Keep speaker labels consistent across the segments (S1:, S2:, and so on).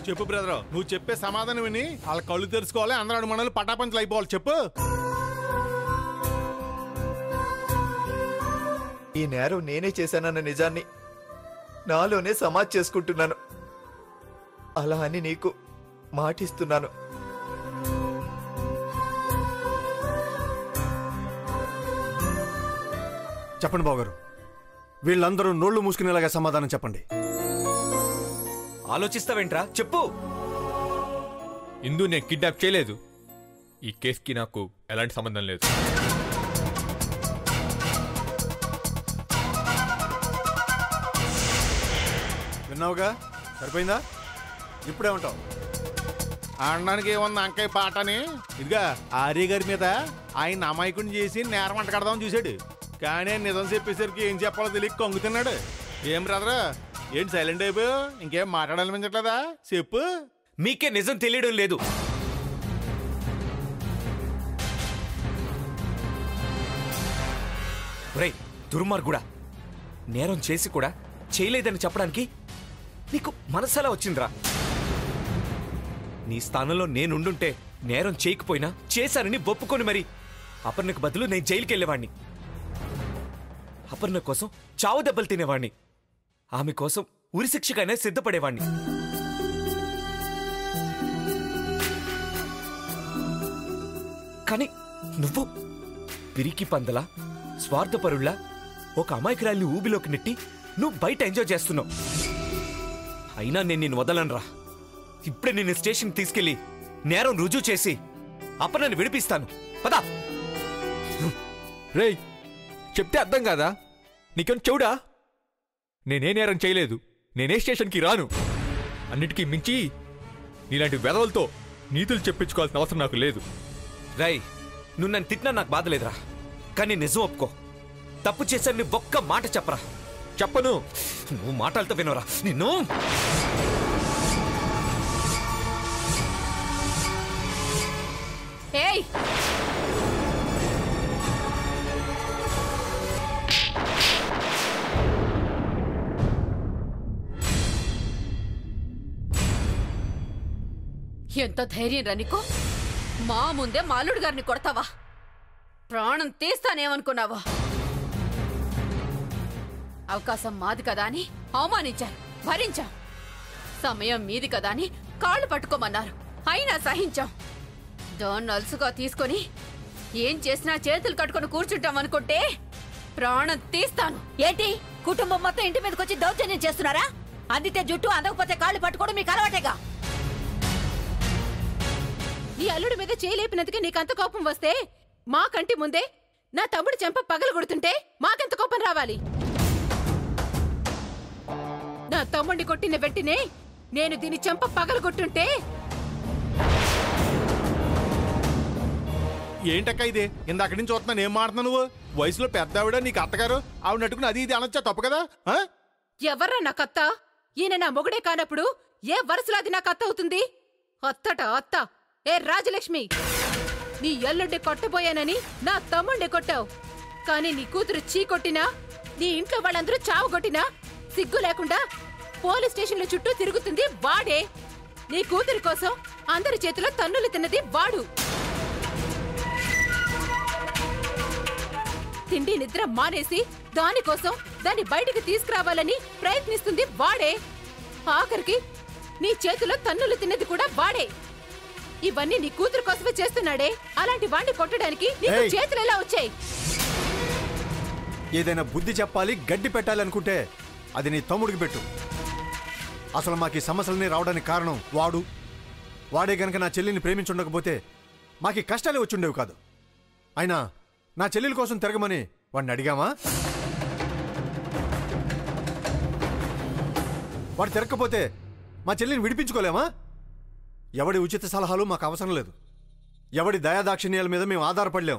S1: చెప్పు బ్రదర్, నువ్వు చెప్పే సమాధానం విని వాళ్ళ కళ్ళు తెరుచుకోవాలి, అందరూ మనల్ని పటాపంచలు అయిపోవాలి. చెప్పు.
S2: ఈ నేరం నేనే చేశానన్న నిజాన్ని నాలోనే సమాధి చేసుకుంటున్నాను. అలా అని నీకు మాటిస్తున్నాను.
S3: చెప్పండి బావగారు, వీళ్ళందరూ నోళ్లు మూసుకునేలాగా సమాధానం చెప్పండి.
S4: ఆలోచిస్తావేంట్రా, చెప్పు.
S5: ఇందు నేను కిడ్నాప్ చేయలేదు. ఈ కేసుకి నాకు ఎలాంటి సంబంధం లేదు.
S3: విన్నావుగా, సరిపోయిందా? ఇప్పుడేమంటావు?
S1: అనడానికి ఏముంది అంకాయ పాటని. ఇదిగా ఆర్య గారి మీద ఆయన అమాయకుని చేసి నేరం అంట కడదామని చూశాడు. కానీ నిజం చెప్పేసరికి ఏం చెప్పాలో తెలియక కొంగుతున్నాడు. ఏం బ్రదర్, ఏంటి సైలెంట్ అయిపోయావు? ఇంకేం మాట్లాడాలనిపించట్లేదా? చెప్పు.
S4: మీకే నిజం తెలియడం లేదు. రే దుర్మార్గుడా, నేరం చేసి కూడా చేయలేదని చెప్పడానికి నీకు మనసలా వచ్చిందిరా? నీ స్థానంలో నేనుండుంటే నేరం చేయకపోయినా చేశానని ఒప్పుకొని మరి అపర్ణకు బదులు నేను జైలుకి వెళ్ళేవాణ్ణి. అపర్ణ కోసం చావు దెబ్బలు తినేవాణ్ణి. ఆమె కోసం ఉరిశిక్షకైనా సిద్ధపడేవాణ్ణి. కానీ నువ్వు పిరికి పందలా, స్వార్థపరుల్లా ఒక అమాయకురాల్ని ఊబిలోకి నెట్టి నువ్వు బయట ఎంజాయ్ చేస్తున్నావు. అయినా నేను నిన్ను వదలనురా. ఇప్పుడే నిన్ను స్టేషన్కి తీసుకెళ్లి నేరం రుజువు చేసి అపర్ణని విడిపిస్తాను. పదా.
S5: రేయ్, చెప్తే అర్థం కాదా? నీకేం చెవుడా? నేనే నేరం చేయలేదు. నేనే స్టేషన్కి రాను. అన్నిటికీ మించి నీలాంటి వెధవలతో నీతులు చెప్పించుకోవాల్సిన అవసరం నాకు లేదు.
S4: రై, నువ్వు నన్ను తిట్టినా నాకు బాధ లేదురా. కానీ నిజం ఒప్పుకో, తప్పు చేశాను నీ ఒక్క మాట చెప్పరా.
S5: చెప్పను.
S4: నువ్వు మాటలతో వినవరా నిన్ను.
S6: ఏయ్, ఎంత ధైర్యం రా నీకు? మా ముందే మాలుడు గారిని కొడతావా? ప్రాణం తీస్తానేమనుకున్నావా? అవకాశం మాది కదా అని అవమానించారు, భరించాం. సమయం మీది కదా అని కాళ్ళు పట్టుకోమన్నారు, అయినా సహించాం. దాన్ని అలసుగా తీసుకొని ఏం చేసినా చేతులు కట్టుకొని కూర్చుంటాం అనుకుంటే ప్రాణం తీస్తాను.
S7: ఏంటి, కుటుంబం మొత్తం ఇంటి మీదకి వచ్చి దౌర్జన్యం చేస్తున్నారా? అందితే జుట్టు, అందకపోతే కాళ్ళు పట్టుకోవడం మీకు అలవాటేగా.
S6: నీ అల్లుడి మీద చేయలేపినందుకే నీకంత కోపం వస్తే, మా కంటి ముందే నా తమ్ముడు చెంప పగలు కొడుతుంటే మాకెంత కోపం రావాలి? నా తమ్ముడిని కొట్టిన వెంటనే నేను దీని చెంప పగలు కొట్టుంటే.
S1: ఏంటక్క ఇది? ఇందాక నుంచి చూస్తున్నాను, ఏం మాడుతున్నావు నువ్వు? వయసులో పెద్ద ఆవిడ, నీకు అత్తగారు ఆవిడ నట్టుకుని అది ఇది అనొచ్చా? తప్పు కదా?
S6: ఎవర్రా నా కత్త? ఈయన నా మొగుడే కానప్పుడు ఏ వరుసలాది నా కత్త అవుతుంది? అత్తట అత్త. ఏ రాజలక్ష్మి, నీ ఎల్లుండి కొట్టబోయానని నా తమ్ముండి కొట్టావు. కానీ నీ కూతురు చీ కొట్టినా, నీ ఇంట్లో వాళ్ళందరూ చావు కొట్టినా సిగ్గు లేకుండా పోలీస్ స్టేషన్ల చుట్టూ తిరుగుతుంది వాడే. నీ కూతురి కోసం అందరి చేతిలో తన్నులు తిన్నది వాడు. తిండి నిద్ర మానేసి దానికోసం దాన్ని బయటికి తీసుకురావాలని ప్రయత్నిస్తుంది వాడే. ఆఖరికి నీ చేతిలో తన్నులు తిన్నది కూడా వాడే. ఇవన్నీ నీ కూతురు కోసమే చేస్తున్నాడే. అలాంటి వాణ్ణి కొట్టడానికి నీకు చేతులు ఎలా వచ్చాయి?
S3: ఏదైనా బుద్ధి చెప్పాలి, గడ్డి పెట్టాలి అనుకుంటే అది నీ తమ్ముడికి పెట్టు. అసలు మాకు ఈ సమస్యలన్నీ రావడానికి కారణం వాడే గనక నా చెల్లిని ప్రేమించుండకపోతే మాకు కష్టాలే వచ్చుండేవి కాదు. అయినా నా చెల్లెల కోసం తిరగమని వాడిని అడిగామా? వాడు తిరగకపోతే మా చెల్లిని విడిపించుకోలేమా? ఎవడి ఉచిత సలహాలు మాకు అవసరం లేదు. ఎవడి దయాదాక్షిణ్యాల మీద మేము ఆధారపడలేం.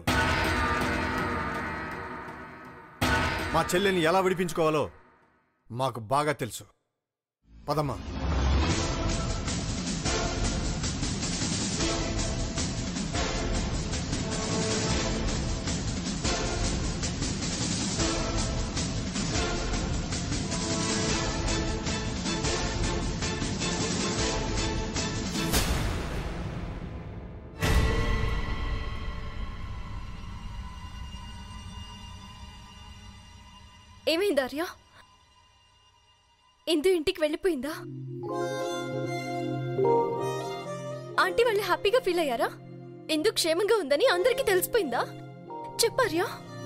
S3: మా చెల్లెల్ని ఎలా విడిపించుకోవాలో మాకు బాగా తెలుసు. పదమ్మా.
S8: ఏమైంది ఆర్య? ఇందు ఇంటికి వెళ్ళిపోయిందా? ఆంటీ వాళ్ళు హ్యాపీగా ఫీల్ అయ్యారా? ఇందు క్షేమంగా ఉందని అందరికీ తెలిసిపోయిందా? చెప్పార్యా,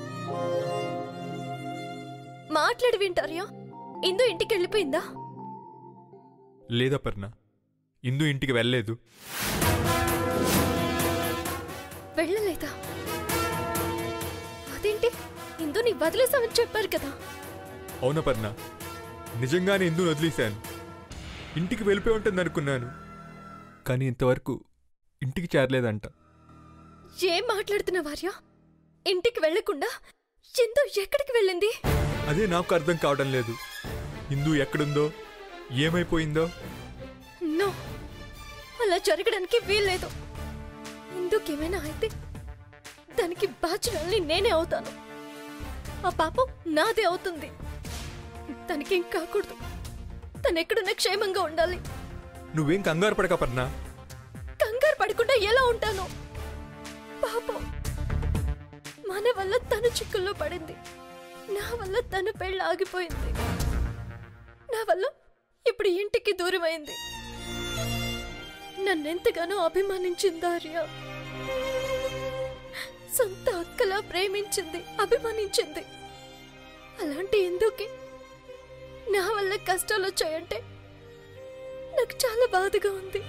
S8: మాట్లాడి వింటార్యా. ఇందు ఇంటికి వెళ్ళిపోయిందా?
S5: లేదా పర్ణ, ఇందు ఇంటికి వెళ్ళలేదు.
S8: వెళ్ళలేదా? అదేంటి, ఇందుని వదిలేసామని చెప్పారు కదా.
S5: అవునా పర్ణ, నిజంగానే ఇందును వదిలేశాను. ఇంటికి వెళ్ళిపోయి ఉంటుంది అనుకున్నాను, కానీ ఇంతవరకు ఇంటికి చేరలేదంట.
S8: ఏం మాట్లాడుతున్నావార్యా? ఇంటికి వెళ్లకుండా ఇందు ఎక్కడికి వెళ్ళింది?
S5: అదే నాకు అర్థం కావడం లేదు. ఇందు ఎక్కడుందో, ఏమైపోయిందో.
S8: నో, అలా జరగడానికి వీల్లేదు. ఇందుకేమైనా అయితే దానికి బాధ్యురాల్ని నేనే అవుతాను. ఆ పాపం నాదే అవుతుంది. తనకేం కాకూడదు. తనెక్కడున్నా క్షేమంగా ఉండాలి.
S5: నువ్వేం కంగారు పడక పర్ణ.
S8: కంగారు పడకుండా ఎలా ఉంటాను? పాపం, మన వల్ల తను చిక్కుల్లో పడింది. నా వల్ల తను పెళ్ళి ఆగిపోయింది. నా వల్ల ఇప్పుడు ఇంటికి దూరమైంది. నన్నెంతగానో అభిమానించింది ఆర్య. సొంత అక్కలా ప్రేమించింది, అభిమానించింది. అలాంటి ఎందుకే నా వల్ల కష్టాలు వచ్చాయంటే నాకు చాలా బాధగా ఉంది.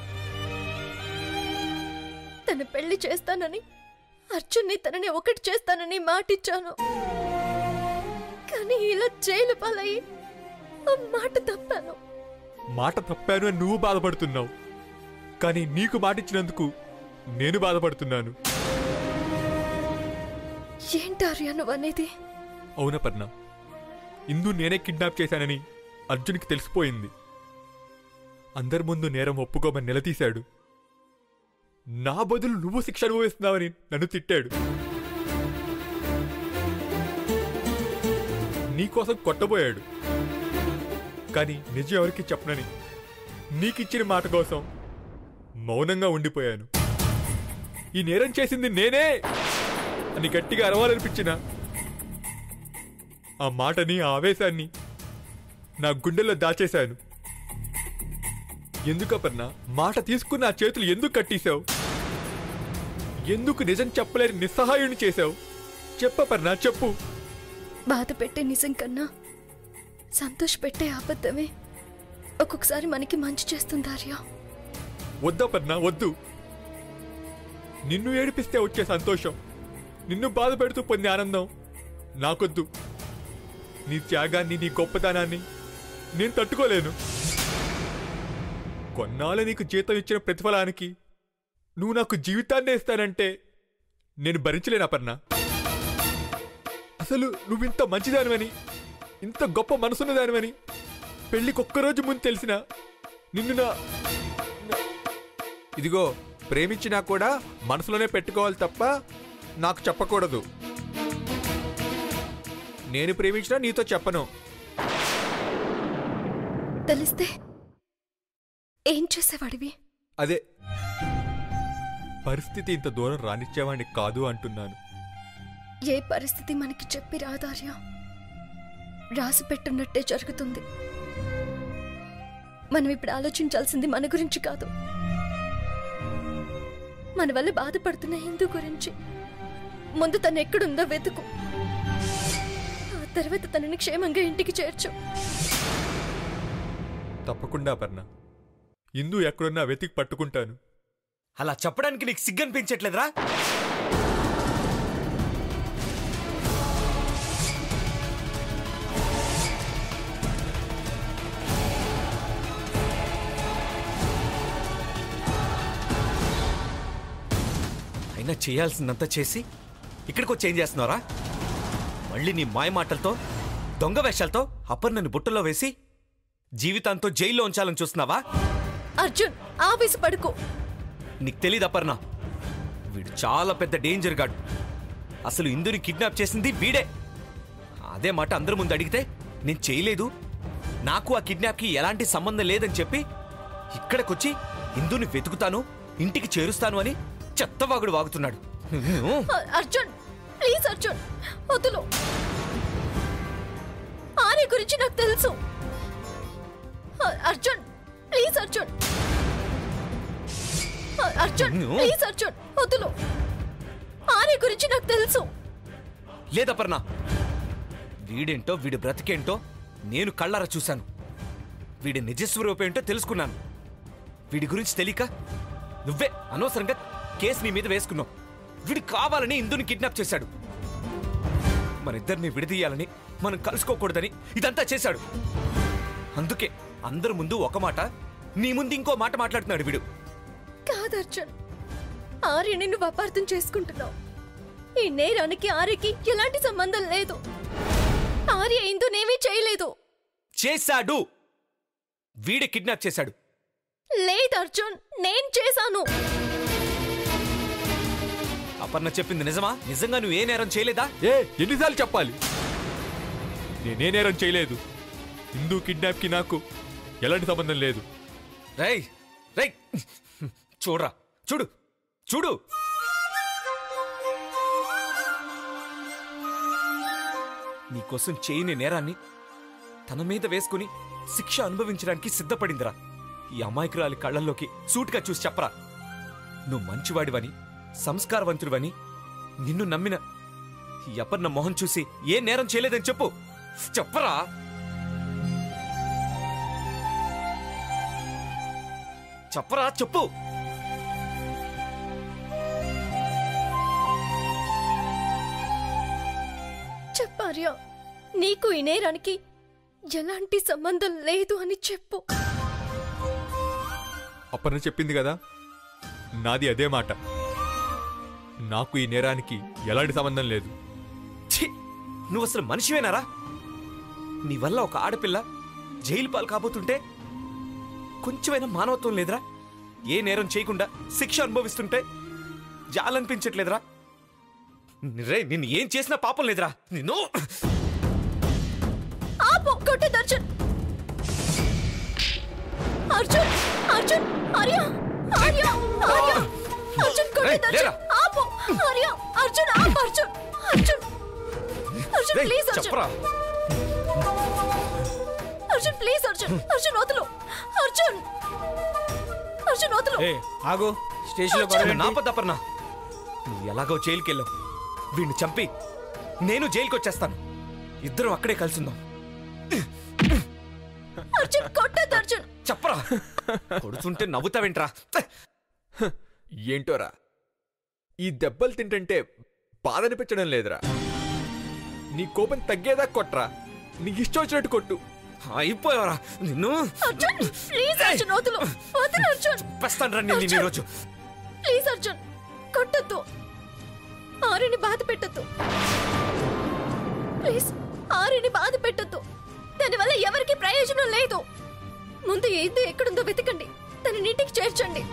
S8: తన పెళ్లి చేస్తానని, అర్జున్ని తనని ఒకటి చేస్తానని మాటిచ్చాను. కానీ ఇలా జైలు పాలయ్యి ఆ మాట తప్పాను.
S5: మాట తప్పాను అని నువ్వు బాధపడుతున్నావు, కానీ నీకు మాటిచ్చినందుకు నేను బాధపడుతున్నాను.
S8: ఏంటార్యా నువ్వు అనేది?
S5: అవునా పర్ణ, ఇందు నేనే కిడ్నాప్ చేశానని అర్జున్కి తెలిసిపోయింది. అందరి ముందు నేరం ఒప్పుకోమని నిలదీశాడు. నా బదులు నువ్వు శిక్ష అనుభవిస్తున్నావని నన్ను తిట్టాడు. నీకోసం కొట్టబోయాడు, కానీ నిజం ఎవరికి చెప్పనని నీకిచ్చిన మాట కోసం మౌనంగా ఉండిపోయాను. ఈ నేరం చేసింది నేనే అని గట్టిగా అరవాలనిపించిన ఆ మాటని, ఆ ఆవేశాన్ని నా గుండెల్లో దాచేశాను. ఎందుకపర్నా మాట తీసుకున్న ఆ చేతులు ఎందుకు కట్టేశావు? ఎందుకు నిజం చెప్పలేని నిస్సహాయుని చేశావు? చెప్పపర్నా, చెప్పు.
S8: బాధ పెట్టే నిజం కన్నా సంతోష పెట్టే అబద్ధమే ఒక్కొక్కసారి మనకి మంచి చేస్తుందార్యా.
S5: వద్దపర్నా, వద్దు. నిన్ను ఏడిపిస్తే వచ్చే సంతోషం, నిన్ను బాధ పెడుతూ పొందే ఆనందం నాకొద్దు. నీ త్యాగాన్ని, నీ గొప్పతనాన్ని నేను తట్టుకోలేను. కొన్నాళ్ళు నీకు జీతం ఇచ్చిన ప్రతిఫలానికి నువ్వు నాకు జీవితాన్నే ఇస్తానంటే నేను భరించలేనా పర్నా? అసలు నువ్వింత మంచిదానివని, ఇంత గొప్ప మనసున్నదానివని పెళ్లికొక్కరోజు ముందు తెలిసినా నిన్ను ఇదిగో ప్రేమించినా కూడా మనసులోనే పెట్టుకోవాలి తప్ప నాకు చెప్పకూడదు. నేను ప్రేమించినా నీతో చెప్పను.
S8: తెలిస్తే ఏం చేసేవాడివి?
S5: అదే పరిస్థితి ఇంత దూరం రానిచ్చేవాడిని కాదు అంటున్నాను.
S8: ఏ పరిస్థితి మనకి చెప్పి రాదార్య, రాసి పెట్టున్నట్టే జరుగుతుంది. మనం ఇప్పుడు ఆలోచించాల్సింది మన గురించి కాదు, మన వల్ల బాధపడుతున్న హిందూ గురించి. ముందు తను ఎక్కడుందో వెతుకు, ఆ తర్వాత తనని క్షేమంగా ఇంటికి చేర్చు.
S5: తప్పకుండా పర్ణ, ఇందు ఎక్కడున్నా వెతికి పట్టుకుంటాను.
S4: అలా చెప్పడానికి నీకు సిగ్గనిపించట్లేదురా? అయినా చేయాల్సిందంతా చేసి ఇక్కడికి వచ్చి ఏం చేస్తున్నారా? మళ్ళీ నీ మాయ మాటలతో, దొంగ వేషాలతో అపర్ణని బుట్టలో వేసి జీవితాంతో జైల్లో ఉంచాలని చూస్తున్నావా?
S8: అర్జున్, ఆవేశపడుకో.
S4: నీకు తెలీదు అపర్ణ, వీడు చాలా పెద్ద డేంజర్ గాడు. అసలు ఇందుని కిడ్నాప్ చేసింది వీడే. అదే మాట అందరి ముందు అడిగితే నేను చేయలేదు, నాకు ఆ కిడ్నాప్కి ఎలాంటి సంబంధం లేదని చెప్పి ఇక్కడికొచ్చి ఇందుని వెతుకుతాను, ఇంటికి చేరుస్తాను అని చెత్తవాగుడు వాగుతున్నాడు.
S8: అర్జున్, ప్లీజ్ అర్జున్, వదులు. ఆర్య గురించి నాకు తెలుసు. అర్జున్ ప్లీజ్ అర్జున్, అర్జున్ ప్లీజ్ అర్జున్ వదులు. ఆర్య గురించి నాకు తెలుసు.
S4: లేదపర్ణ, వీడేంటో వీడి బ్రతికేంటో నేను కళ్ళారా చూశాను. వీడి నిజస్వరూపం ఏంటో తెలుసుకున్నాను. వీడి గురించి తెలియక నువ్వే అనవసరంగా కేసు నీ మీద వేసుకున్నావు. వీడు కావాలని ఇందుని కిడ్నాప్ చేశాడు. మనిద్దరిని విడదీయాలని, మనం కలుసుకోకూడదని ఇదంతా చేశాడు. అందుకే అందరి ముందు ఒక మాట, నీ ముందు ఇంకో మాట మాట్లాడుతున్నాడు వీడు.
S8: కాదు అర్జున్, ఆర్యని నువ్వు అపార్థం చేసుకుంటున్నావు. ఈ నేరానికి ఆర్యకి ఎలాంటి సంబంధం లేదు. ఆర్య ఇందునేమీ చేయలేదు.
S4: చేశాడు. వీడే కిడ్నాప్ చేశాడు.
S8: లేదు అర్జున్, నేను చేశాను.
S4: అపర్ణ చెప్పింది నిజమా? నిజంగా నువ్వు ఏ నేరం చేయలేదా?
S5: ఎన్నిసార్లు చెప్పాలి? నేనే నేరం చేయలేదు. హిందూ కిడ్నాప్ కి నాకు ఎలాంటి సంబంధం లేదు.
S4: రై రై చూడరా, చూడు చూడు. నీకోసం చేయని నేరాన్ని తన మీద వేసుకుని శిక్ష అనుభవించడానికి సిద్ధపడిందిరా. ఈ అమాయకురాలి కళ్ళల్లోకి సూటిగా చూసి చెప్పరా, నువ్వు మంచివాడివని, సంస్కారవంతుడివని నిన్ను నమ్మిన ఈ అపర్ణ మొహం చూసి ఏ నేరం చేయలేదని చెప్పు. చెప్పరా. చెప్పరా, చెప్పు.
S8: చెప్పార్య, నీకు ఈ నేరానికి ఎలాంటి సంబంధం లేదు అని చెప్పు.
S5: అపర్ణ చెప్పింది కదా, నాది అదే మాట. నాకు ఈ నేరానికి ఎలాంటి సంబంధం లేదు.
S4: ఛీ, నువ్వు అసలు మనిషివేనారా? నీ వల్ల ఒక ఆడపిల్ల జైలు పాలు కాబోతుంటే కొంచెమైనా మానవత్వం లేదురా? ఏ నేరం చేయకుండా శిక్ష అనుభవిస్తుంటే జాలనిపించట్లేదురా? రే, నిన్ను ఏం చేసినా పాపం లేదురా. నిన్ను
S8: ఆపు, కొట్టేది అర్జున్. అర్జున్ అర్జున్ ఆర్య ఆర్య ఆర్య అర్జున్ కొట్టేది అర్జున్. ఆపు ఆర్య, అర్జున్ ఆపు. అర్జున్ అర్జున్ అర్జున్ ప్లీజ్ అర్జున్.
S4: చెప్పరా.
S8: అర్జున్ ప్లీజ్ అర్జున్. అర్జున్ వదులు. అర్జున్ అర్జున్ వదులు.
S9: ఆగు, స్టేషన్లో
S4: నాపద్దపర్ణ. నువ్వు ఎలాగో జైలుకి వెళ్ళావు. వీడిని చంపి నేను జైలుకి వచ్చేస్తాను. ఇద్దరం అక్కడే కలిసిందాం.
S8: అర్జున్ కొట్టేది అర్జున్.
S4: చెప్పరా. కొడుతుంటే నవ్వుతావేంట్రా?
S5: ఏంటోరా, ఈ దెబ్బలు తింటుంటే బాధ అనిపించడం లేదురా. నీ కోపం తగ్గేదా కొట్రా. నీకు ఇష్టం వచ్చినట్టు కొట్టు.
S4: అయిపోయావరా నిన్ను.
S8: అర్జున్ ప్లీజ్ అర్జున్ వదులు. వదులు అర్జున్.
S4: చంపేస్తాను రా నేను ఈరోజు.
S8: ప్లీజ్ అర్జున్ కొట్టద్దు. ఆర్యని బాధ పెట్టద్దు. ప్లీజ్ ఆర్యని బాధ పెట్టద్దు. దానివల్ల ఎవరికి ప్రయోజనం లేదు. ముందు ఏదో ఎక్కడుందో వెతకండి, తన నీటికి చేర్చండి.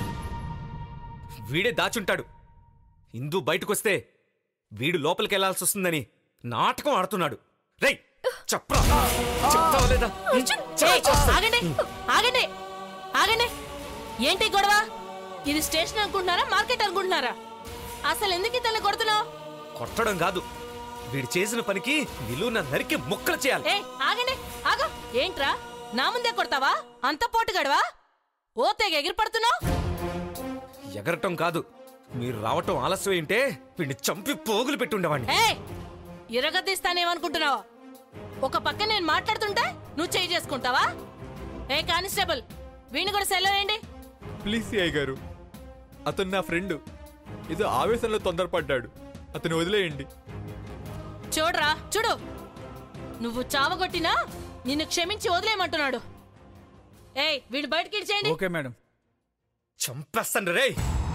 S4: వీడే దాచుంటాడు. ఇందు బయటకొస్తే వీడు లోపలికి వెళ్లాల్సి వస్తుందని నాటకం ఆడుతున్నాడు. రై చెప్పరా. చెప్తావా లేదా?
S7: ఆగండి ఆగండి ఆగండి. ఏంటి గొడవ? ఇది స్టేషన్ అనుకుంటున్నారా, మార్కెట్ అనుకుంటున్నారా? అసలు ఎందుకు ఇతన్ని కొడుతున్నావు?
S4: కొట్టడం కాదు, వీడు చేసిన పనికి నిలువున నరికి ముక్కలు చేయాలి.
S7: ఆగండి ఆగ. ఏంట్రా నా ముందే కొడతావా? అంత పోటు గడవా? ఓ తెగ ఎగిరిపడుతున్నావు.
S4: ఎగరటం కాదు, మీరు రావటం ఆలస్యం ఏంటే వీడిని చంపి పోగులు పెట్టుండేవాడిని.
S7: ఇరగదీస్తానేమనుకుంటున్నావా? ఒక పక్క నేను మాట్లాడుతుంటే నువ్వు చేయి చేసుకుంటావా? ఏ కానిస్టేబుల్, వీణి కూడా సెలవేయండి.
S5: ప్లీజ్ సిఐ గారు, అతను నా ఫ్రెండ్. ఏదో ఆవేశంలో తొందరపడ్డాడు. అతను వదిలేయండి.
S7: చూడరా చూడు, నువ్వు చావగొట్టినా నిన్ను క్షమించి వదిలేయమంటున్నాడు. ఏయ్ వీడు బయటికి ఇచ్చేయండి.
S9: Okay madam.
S4: చంపేస్తాను రే.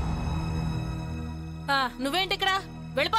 S7: నువ్వేంటి ఇక్కడ? వెళ్ళిపో.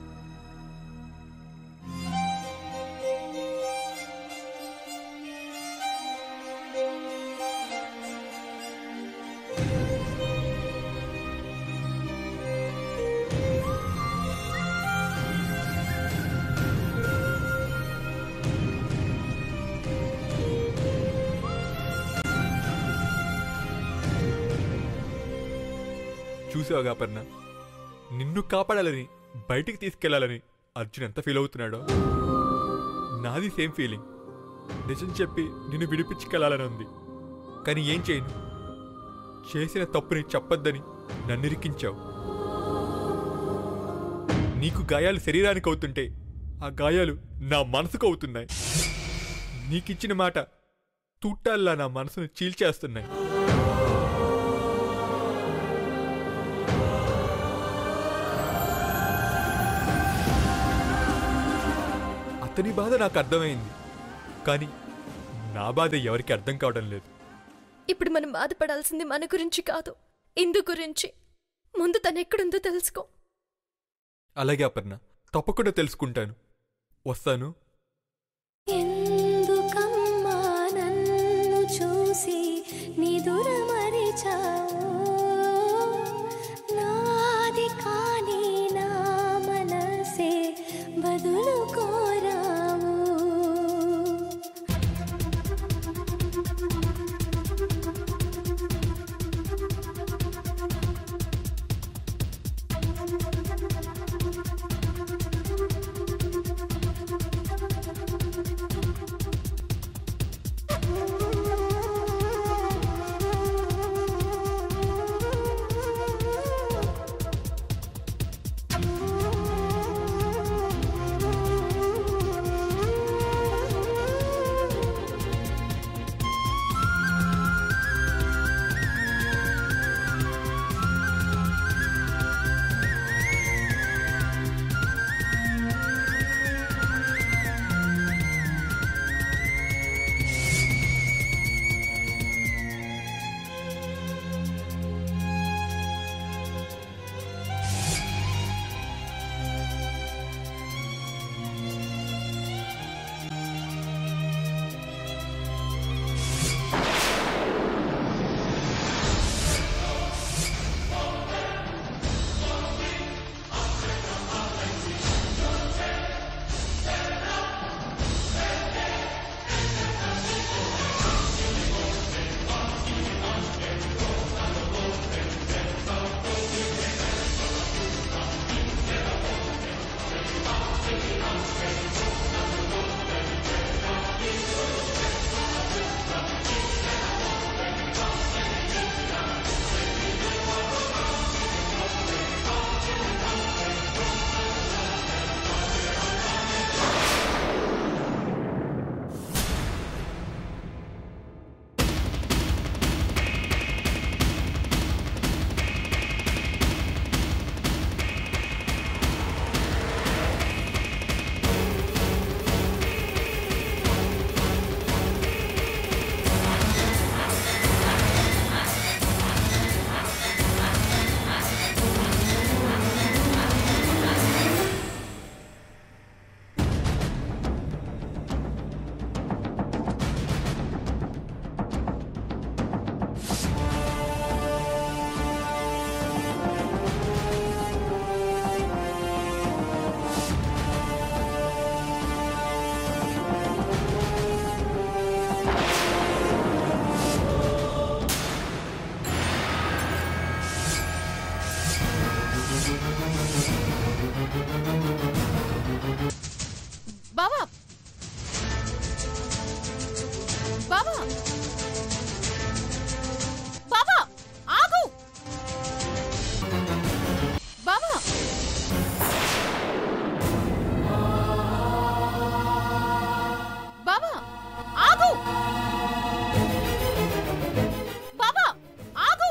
S5: చూసావుగా అపర్ణ, నిన్ను కాపాడాలని, బయటికి తీసుకెళ్లాలని అర్జున్ ఎంత ఫీల్ అవుతున్నాడో. నాది సేమ్ ఫీలింగ్. నిజం చెప్పి నిన్ను విడిపించుకెళ్లాలని ఉంది. కానీ ఏం చేయను? చేసిన తప్పుని చెప్పొద్దని నన్ను ఇరికించావు. నీకు గాయాలు శరీరానికి అవుతుంటే ఆ గాయాలు నా మనసుకు అవుతున్నాయి. నీకిచ్చిన మాట తూటాల్లా నా మనసును చీల్చేస్తున్నాయి. అతని బాధ నాకు అర్థమైంది, కానీ నా బాధ ఎవరికి అర్థం కావడం లేదు.
S8: ఇప్పుడు మనం బాధపడాల్సింది మన గురించి కాదు, ఇందు గురించి. ముందు తనెక్కడుందో తెలుసుకో.
S5: అలాగే అపర్ణ, తప్పకుండా తెలుసుకుంటాను. వస్తాను.
S10: ఎందుకమ్మా నన్ను చూసి నిదుర మరిచావు? నాది కాని నా మనసే బదులు కోరావు.
S6: బావా బావా బావా ఆగు బావా బావా ఆగు బావా ఆగు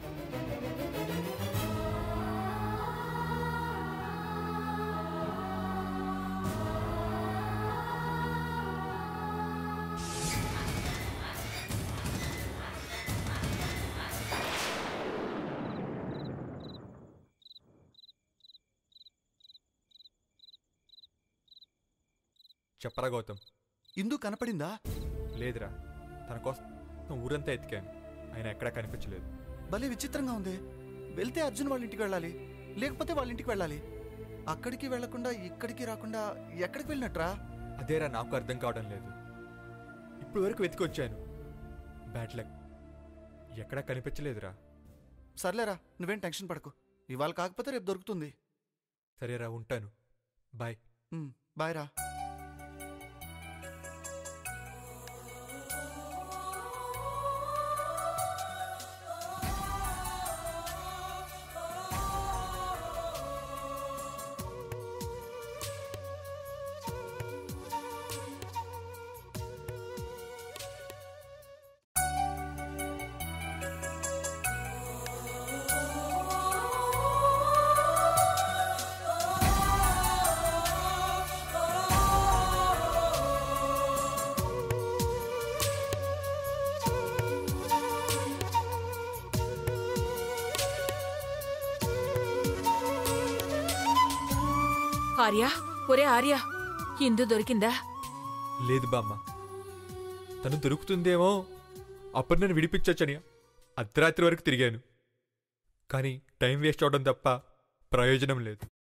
S5: చెప్పరా గౌతమ్.
S1: ఇందు కనపడిందా?
S5: లేదురా, తన కోసం ఊరంతా ఎతికాను, ఆయన ఎక్కడా కనిపించలేదు.
S1: భలే విచిత్రంగా ఉంది. వెళ్తే అర్జున్ వాళ్ళ ఇంటికి వెళ్ళాలి, లేకపోతే వాళ్ళ ఇంటికి వెళ్ళాలి. అక్కడికి వెళ్లకుండా ఇక్కడికి రాకుండా ఎక్కడికి వెళ్ళినట్రా?
S5: అదేరా నాకు అర్థం కావడం లేదు. ఇప్పుడు వరకు వెతికొచ్చాను, బ్యాడ్ లక్, ఎక్కడా కనిపించలేదురా.
S1: సర్లేరా, నువ్వేం టెన్షన్ పడకు. ఇవాళ కాకపోతే రేపు దొరుకుతుంది.
S5: సరేరా, ఉంటాను. బాయ్.
S1: బాయ్ రా.
S7: ఆర్య, ఒరే ఆర్య, ఇందు దొరికిందా?
S5: లేదు బామ్మ, తను దొరుకుతుందేమో అప్పుడు నన్ను విడిపించొచ్చని అర్ధరాత్రి వరకు తిరిగాను. కానీ టైం వేస్ట్ అవడం తప్ప ప్రయోజనం లేదు.